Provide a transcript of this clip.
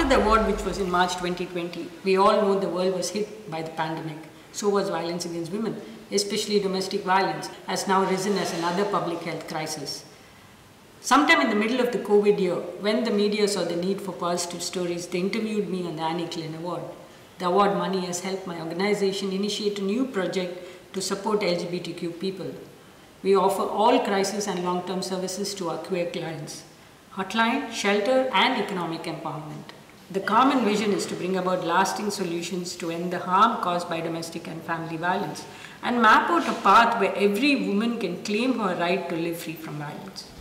After the award, which was in March 2020, we all know the world was hit by the pandemic. So was violence against women, especially domestic violence, has now risen as another public health crisis. Sometime in the middle of the COVID year, when the media saw the need for positive stories, they interviewed me on the Annie Klein Award. The award money has helped my organization initiate a new project to support LGBTQ people. We offer all crisis and long-term services to our queer clients: hotline, shelter, and economic empowerment. The common vision is to bring about lasting solutions to end the harm caused by domestic and family violence and map out a path where every woman can claim her right to live free from violence.